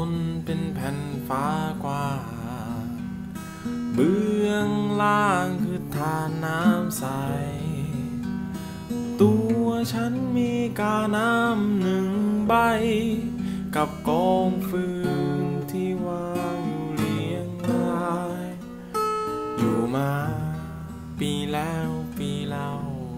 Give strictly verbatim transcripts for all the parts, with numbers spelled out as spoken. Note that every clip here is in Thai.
นเป็นแผ่นฟ้ากว้างเบื้องล่างคือทานน้ำใสตัวฉันมีกาน้ำหนึ่งใบกับกองฟืนที่วางอยู่เรียงรายอยู่มาปีแล้วปีเล่า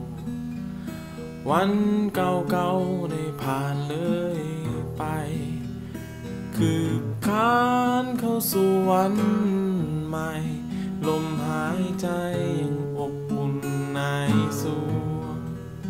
วันเก่าๆได้ผ่านเลยไปคือคานเข้าสู่วันใหม่ลมหายใจยังอบอุ่นในสวง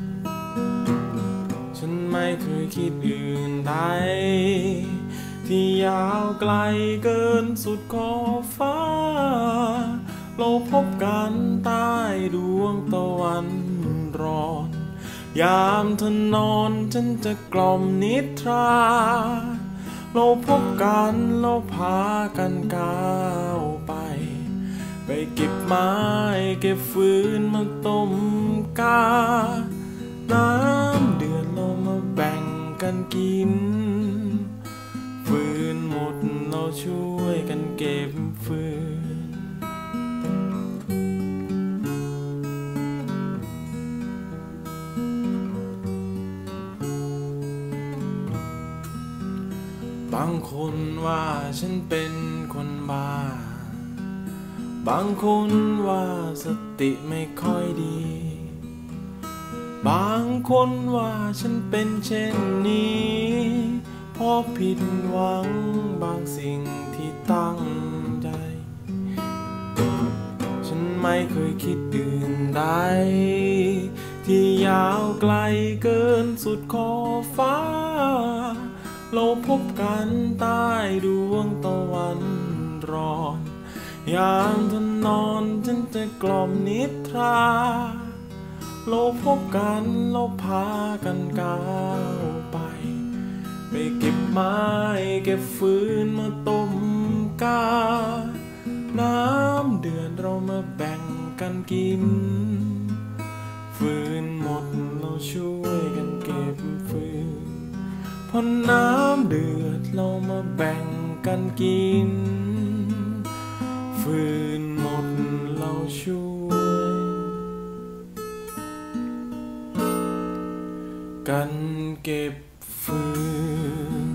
ฉันไม่เคยคิดอื่นใดที่ยาวไกลเกินสุดขอบฟ้าเราพบกันใต้ดวงตะวันร้อนยามเธอนอนฉันจะกล่อมนิทราเราพบกันเราพากันก้าวไปไปเก็บไม้เก็บฟืนมาต้มกาน้ำเดือดเรามาแบ่งกันกินฟืนหมดเราช่วยกันเก็บฟืนบางคนว่าฉันเป็นคนบ้าบางคนว่าสติไม่ค่อยดีบางคนว่าฉันเป็นเช่นนี้เพราะผิดหวังบางสิ่งที่ตั้งใจฉันไม่เคยคิดอื่นใดที่ยาวไกลเกินสุดขอบฟ้าเราพบกันใต้ดวงตะวันร้อนยามเธอนอนฉันจะกล่อมนิทราเราพบกันเราพากันก้าวไปไปเก็บไม้เก็บฟืนมาต้มกาน้ำเดือดเรามาแบ่งกันกินฟืนหมดเราช่วยกันเก็บฟืนพอน้ำเดือดเรามาแบ่งกันกินฟืนหมดเราช่วยกันเก็บฟืน